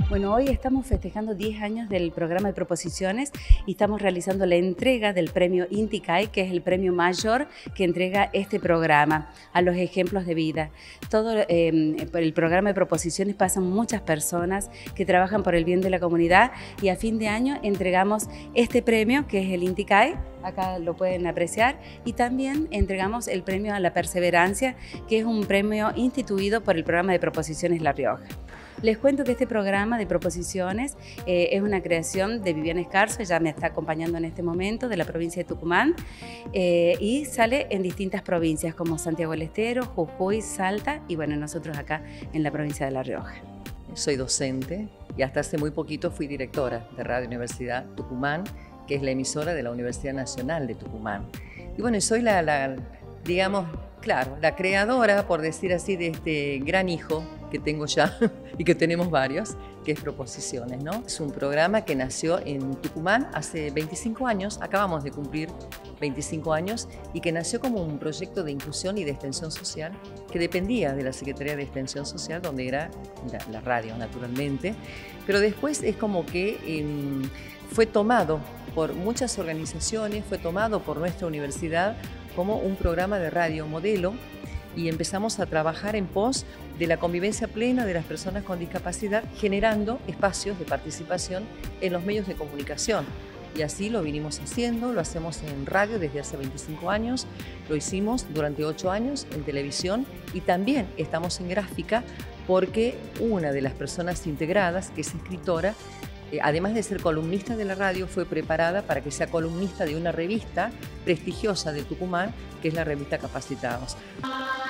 Bueno, hoy estamos festejando 10 años del programa de proposiciones y estamos realizando la entrega del premio INTICAI, que es el premio mayor que entrega este programa a los ejemplos de vida. Todo por el programa de proposiciones pasan muchas personas que trabajan por el bien de la comunidad y a fin de año entregamos este premio, que es el INTICAI, acá lo pueden apreciar, y también entregamos el premio a la perseverancia, que es un premio instituido por el programa de proposiciones La Rioja. Les cuento que este programa de proposiciones es una creación de Viviana Escarzo, ella me está acompañando en este momento, de la provincia de Tucumán, y sale en distintas provincias como Santiago del Estero, Jujuy, Salta y bueno, nosotros acá en la provincia de La Rioja. Soy docente y hasta hace muy poquito fui directora de Radio Universidad Tucumán, que es la emisora de la Universidad Nacional de Tucumán. Y bueno, soy digamos, claro, la creadora, por decir así, de este gran hijo que tengo ya y que tenemos varios, que es Proposiciones, ¿no? Es un programa que nació en Tucumán hace 25 años, acabamos de cumplir 25 años, y que nació como un proyecto de inclusión y de extensión social que dependía de la Secretaría de Extensión Social, donde era la radio, naturalmente, pero después es como que fue tomado por muchas organizaciones, fue tomado por nuestra universidad como un programa de radio modelo, y empezamos a trabajar en pos de la convivencia plena de las personas con discapacidad, generando espacios de participación en los medios de comunicación. Y así lo vinimos haciendo, lo hacemos en radio desde hace 25 años, lo hicimos durante 8 años en televisión y también estamos en gráfica porque una de las personas integradas, que es escritora, además de ser columnista de la radio, fue preparada para que sea columnista de una revista prestigiosa de Tucumán, que es la revista Capacitados.